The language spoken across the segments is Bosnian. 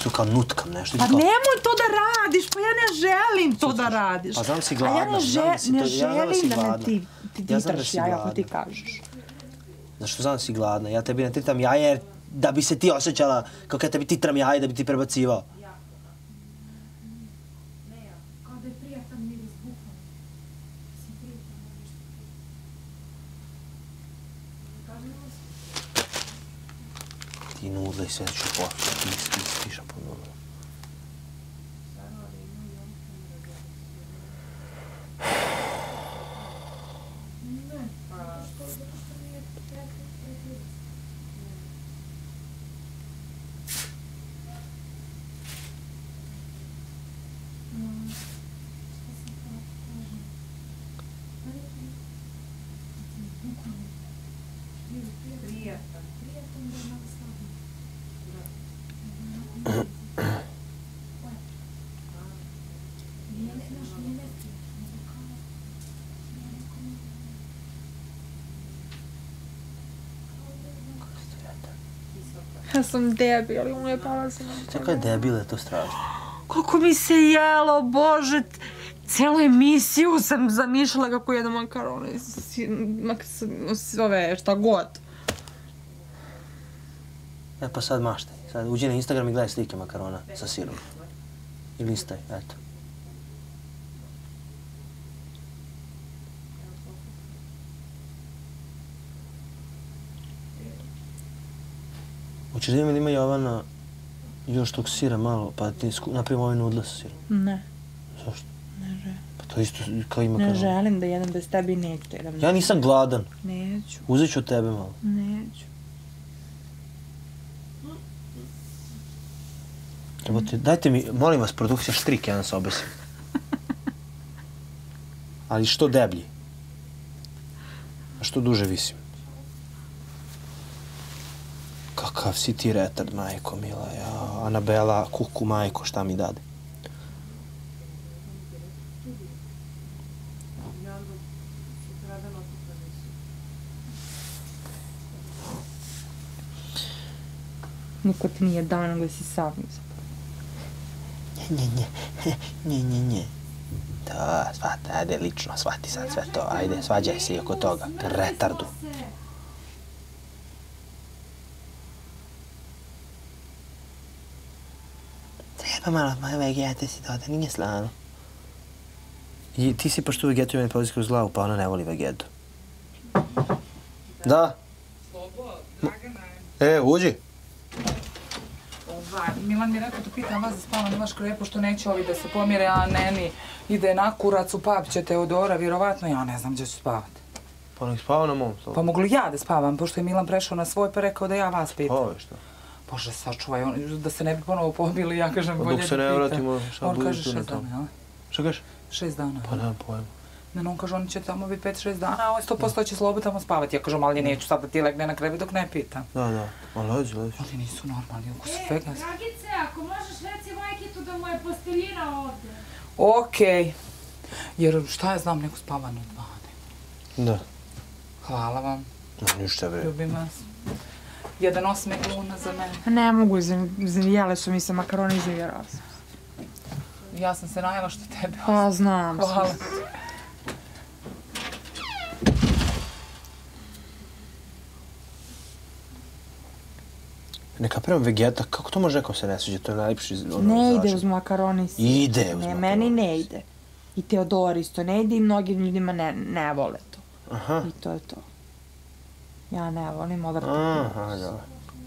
isto kao nutkam nešto. Pa nemoj to da radiš, pa ja ne želim to da radiš. Pa znam si gladna. A ja ne želim da me ti titraš jaja ako ti kažeš. Zašto znam da si gladna? Ja tebi ne tritam jaja jer da bi se ti osjećala kao kad tebi titram jaja da bi ti prebacivao. Ti nudle i sve ću poslati, istiša po nudle. Ja sam debil, ali ujebala sam. Kako je debil, je to strašno. Kako mi se jelo, Bože. Cijelu emisiju sam zamišljala kako jedem makarone. Ove, šta god. E pa sad maštaj. Sad uđi na Instagram i gledaj slike makarona sa sirom. I listaj, eto. Hoćeš da vidim ili ima Jovana još tog sira malo, pa ti napravimo ove nudle sa sirom? Ne. Zašto? Ne želim. Pa to isto kao i makaron. Ne želim da jedem bez tebi i neću da jedem. Ja nisam gladan. Neću. Uzet ću od tebe malo. Neću. Dajte mi, molim vas, produkcija štrik, ja nas obesim. Ali što deblji. A što duže visim. Kakav si ti retard, majko mila, ja. Anabela, kuku, majko, šta mi dade? Niko ti nije dao, nego si sam Nje. To, shvati, ajde, lično, shvati sad sve to, ajde, svađaj se i oko toga, retardu. Treba malo vegete si doda, nije slano. I ti si pošto vegetu ima poziv kroz glavu, pa ona ne voli vegetu. Da? Uđi. Milan mi je rekao da pitam vas da spavam na vaš kraj, pošto neće ovi da se pomire, a Neni ide na kurac u Papića Teodora, vjerovatno ja ne znam gdje ću spavati. Pa nek spava na mom stolu. Pa mogu li ja da spavam, pošto je Milan prešao na svoj pa rekao da ja vas pitam. Ovo je što? Bože, sačuvaj, da se ne bi ponovo pobili, ja kažem bolje da pitam. Dok se ne vratimo, šta on budu kaže tu na 6 tom. dana, jel? Šta kažeš? 6 dana. Pa nemam pojma. Ne, on kaže, oni će tamo biti 5-6 dana, a on 100% će slobo tamo spavati. Ja kažem, ali neću sad da ti legne na krevet dok ne pitam. Da, ali leđi. Oni nisu normalni, oko svega. Dragice, ako možeš reci Vajkitu da mu je posteljina ovdje. Okej. Jer šta ja znam, neko spava na 12. Da. Hvala vam. Ništa bre. Ljubim vas. Jedan osmeh luna za mene. Ne mogu, jele su mi se makaroni izvjerala sam. Ja sam se najela što tebe. Pa znam. Hvala. Neka prema vegeta, kako to može neko se ne sviđa, to je najljepši Ne ide uz makaroni. Ide uz makaroni. Meni ne ide. I Teodor isto ne ide i mnogim ljudima ne vole to. Aha. I to je to. Ja ne volim odvrti. Aha, da.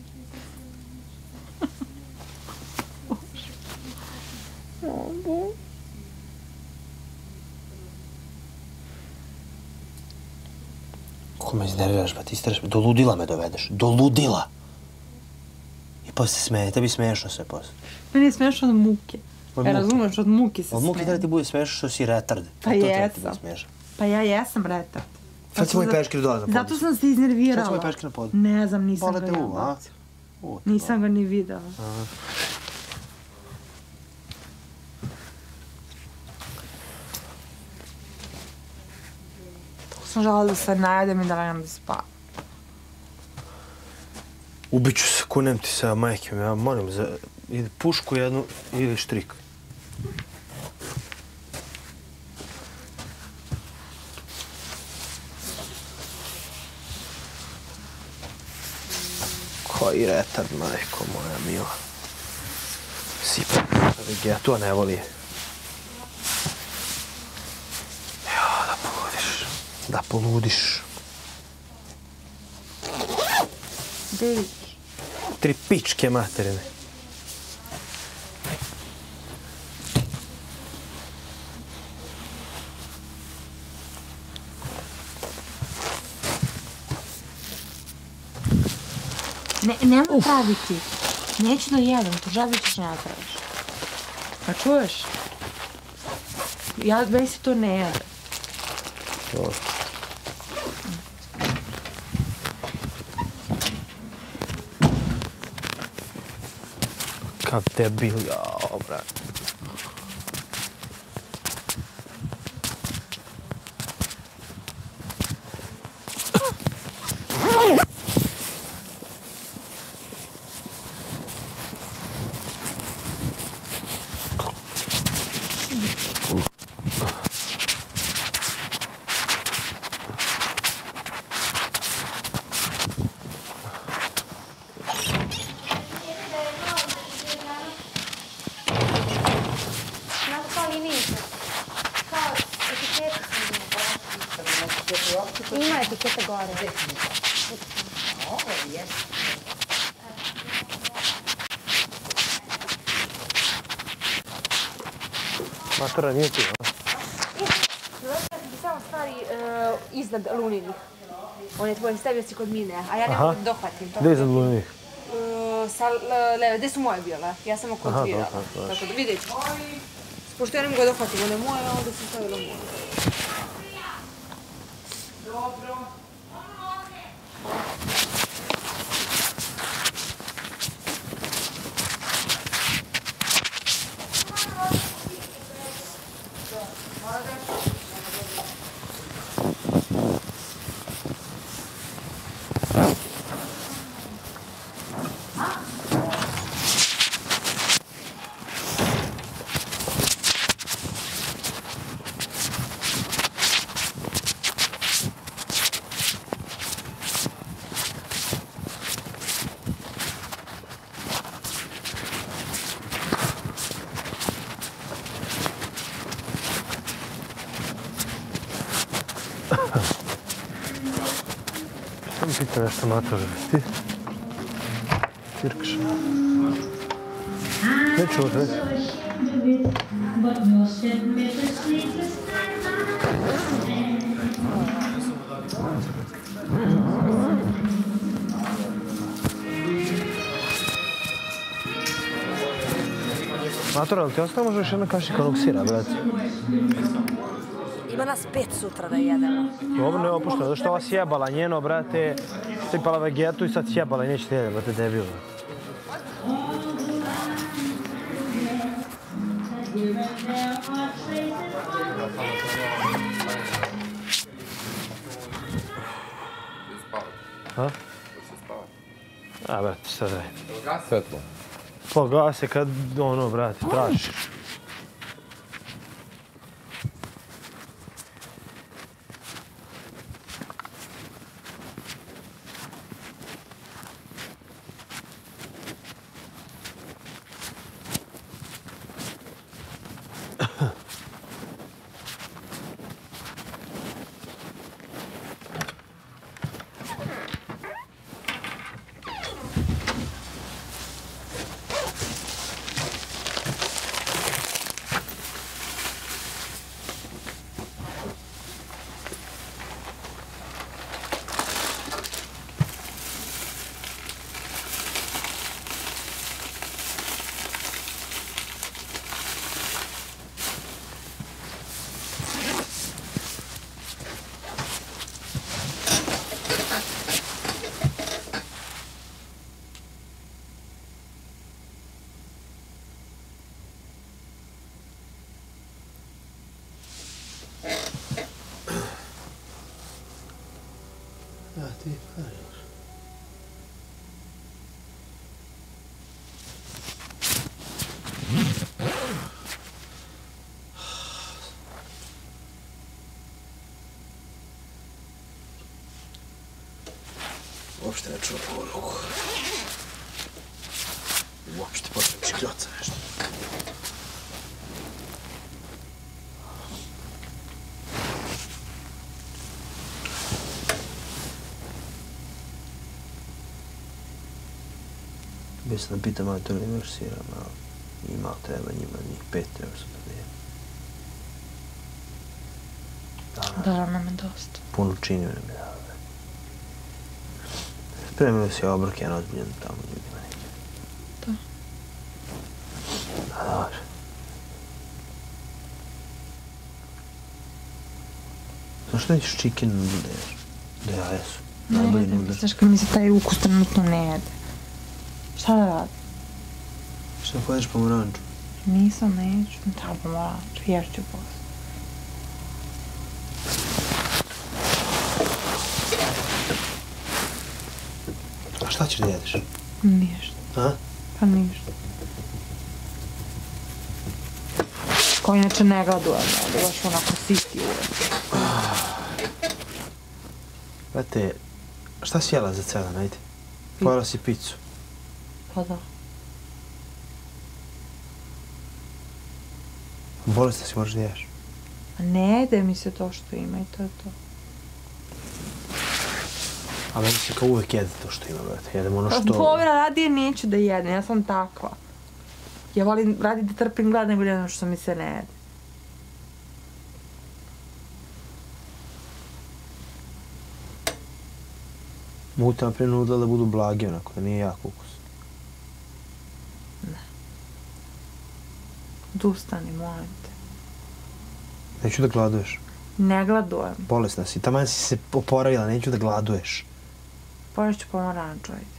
Kako me iznerviraš, ba ti isteraš, do ludila me dovedeš, do ludila! I poslije smeje, tebi smiješno sve poslije. Meni je smiješno od muke. Razumeš, od muke se smeje. Od muke treba ti bude smiješno što si retard. Pa jesam. Pa ja jesam retard. Sad će moj peškir dole na podu. Zato sam se iznervirala. Sad će moj peškir na podu. Ne znam, nisam ga ja bacila. Nisam ga ni videla. Tako sam žela da se najedem i da legam da spavam. Ubiću se, kunem ti se, majke mi, ja molim za pušku jednu ili štrik. Koji retard, majko moja mila. Sipa, ja to ne voli. Ja, da poludiš. Da poludiš. Gdje ideš? 3 pičke materine. Nemoj praviti. Neću da jedem, to žabi ćeš ne napraviš. Pa čuješ? Meni se to ne jede. Kak debil, jao, brate. Ima etikete gore. Ovo je. Matora, nije ti, a? Samo stvari iznad Luninih. On je tvoj, stavio si kod mine, a ja ne mogu da dohvatim. Gdje je iznad Lunih? Gdje su moje bile? Ja sam kontrolirala. Tako da vidjet ću. Pošto ja ne mogu da dohvatim one moje, onda sam stavila moje. Dobro. Sam pita nešto Matora, ti? Cirkša. Neću ovo reći. Matora, ali ti ostalo možda još jedna kašika onog sira, brate? Ima nas 5 sutra da jedemo. Dobro, ne opušteno, zato što ova sjebala njeno, brate, stipala vegetu i sad sjebala i neće te jede, brate, debil. Ha? A, brate, šta da je? Gas svetlo. Pa gase kad, ono, brate, tražiš. Ja ti kažeš. Uopšte ne čuvam ovu ruku. Uopšte počnem škljoca nešto. Bio sam da pitam malo to li versiram, ali ima treba njima, njih 5 treba su da nije. Da, nam je dosta. Puno činio nam je dao. Spremili se obrok jedan ozbiljan tamo ljudima neće. Da. A dobro. Zašto nećeš chicken noodle da ješ? Da ja jesu. Najbolji noodle. Znaš kad mi se taj ukus trenutno ne jede. Šta da radim? Šta pojedeš pomoranču? Nisam, neću. Ne treba pomoranču, ješću posle. A šta ćeš da jedeš? Ništa. A? Pa ništa. Ko inače ne gladujem, da baš onako siti uvek. Brate, šta si jela za ceo dan, ajde? Pojela si picu. Pa da. Bolesna si, možeš da ješ. A ne jede mi se to što ima i to je to. A meni se kao uvek jede to što ima, brate. Jedem ono što... Dobro, radije neću da jedem, ja sam takva. Ja volim radije da trpim glad nego da jedem što mi se ne jede. Mogu te napraviti nudle da budu blagi, onako, da nije jak ukus. Odustani, molim te. Neću da gladuješ. Ne gladujem. Bolesna si. Taman si se oporavila, neću da gladuješ. Poješću pomoranču, ajde.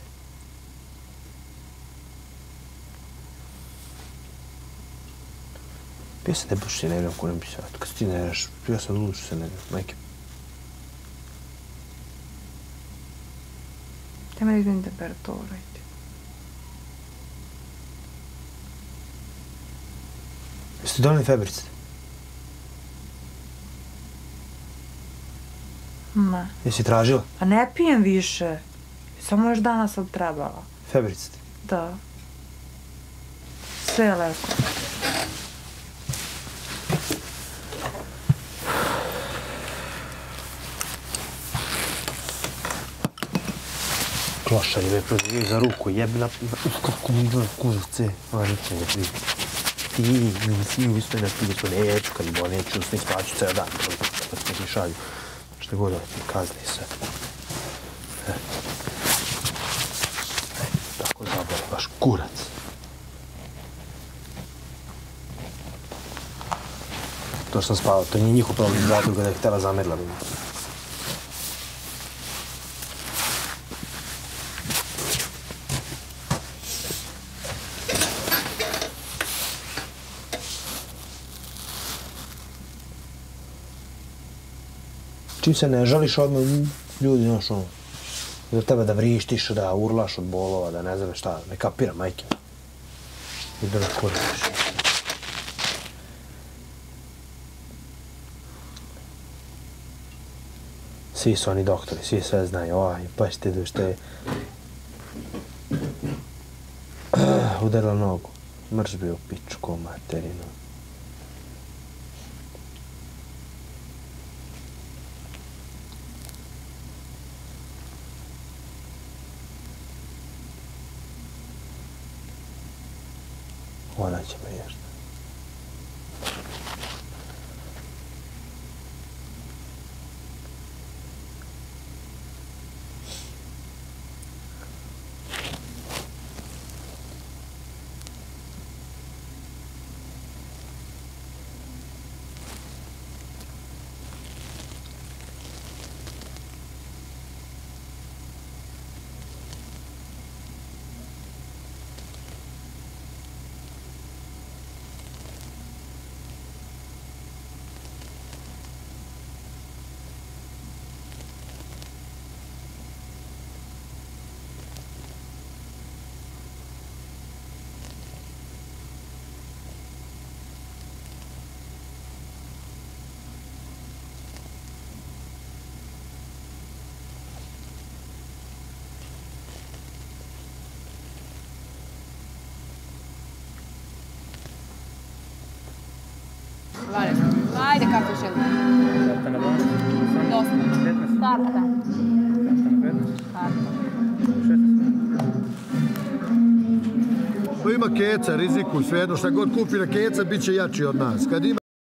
Ja se ne baš se nerviram ko ne bi sad. Kad ti nerviraš, ja sam luč se nerviram, majke. Tema da izmenim temperaturu, ajde. Jeste doneli febrice? Ne. Jesi tražila? A ne pijem više. Samo još danas sam trebala. Febrice? Da. Sve je leko. Klošari me prozivaju za ruku, jebna... Kako mi gleda kužavce. A, niče ne prije. Ti nisi uistoj na pisu, neću kad bo, neću s njih spaću ceo dan. Kad smo ti šalju. Šta god da ti kazni sve. Tako zabole, baš kurac. To što sam spavao, to nije njihov problem zato kada je htjela zamerila bi mi. Čim se ne žališ, odmah ljudi, znaš, ono, za tebe da vrištiš, da urlaš od bolova, da ne znam šta, ne kapiram, majke. I da ne koristiš. Svi su oni doktori, svi sve znaju, oj, pa ti idu što je... Udarila nogu, mrš bio u pičku materinu. Ona će me ješta. Ajde, kako želim. Karta na 12. Dosta. 15. Karta. Karta na 15. Karta. 16. To ima keca, rizikuj, svejedno šta god kupi na keca, bit će jači od nas. Kad ima